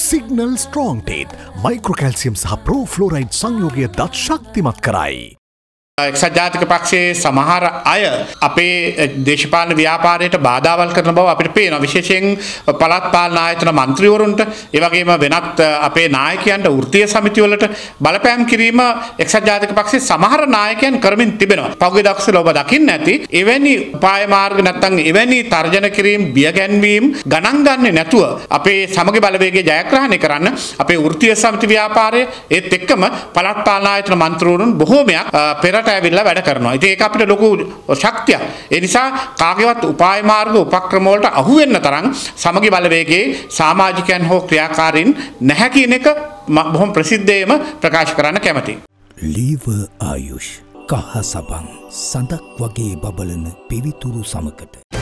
Signal strong ටේත් මයික්‍රෝකැල්සියම් සහ ප්‍රෝෆ්ලෝරයිඩ් සංයෝගය දත් ශක්තිමත් කරයි. එක්සත් ජාතික පක්ෂයේ සමහර අය අපේ දේශපාලන ව්‍යාපාරයට බාධාවල් කරන බව අපිට පේනවා. විශේෂයෙන් පළාත් පාලන ආයතන මන්ත්‍රීවරුන්ට ඒ වගේම වෙනත් අපේ නායකයන්ට වෘත්තීය සමිතිවලට බලපෑම් කිරීම එක්සත් ජාතික පක්ෂයේ සමහර නායකයන් කරමින් තිබෙනවා. පහුගිය දවස්වල ඔබ දකින්න ඇති එවැනි උපාය මාර්ග නැත්නම් එවැනි තර්ජන කිරීම බිය ගැන්වීම ගණන් ගන්නේ නැතුව අපේ සමගි බලවේගය ජයග්‍රහණය කරන්න අපේ වෘත්තීය සමිති ව්‍යාපාරය ඒත් එක්කම පළාත් පාලන ආයතන මන්ත්‍රීවරුන් බොහෝමයක් පෙරට ඇවිල්ලා වැඩ කරනවා. ඉතින් ඒක අපිට ලොකු ශක්තියක්. ඒ නිසා කාගේවත් උපාය මාර්ග උපක්‍රම වලට අහු වෙන්න තරම් සමගි බලවේගයේ සමාජිකයන් හෝ ක්‍රියාකාරීන් නැහැ කියන එක බොහොම ප්‍රසිද්ධයෙන්ම ප්‍රකාශ කරන්න කැමතියි. ලීවර් ආයුෂ් කහ සබන් සඳක් වගේ බබලන පිවිතුරු සමකට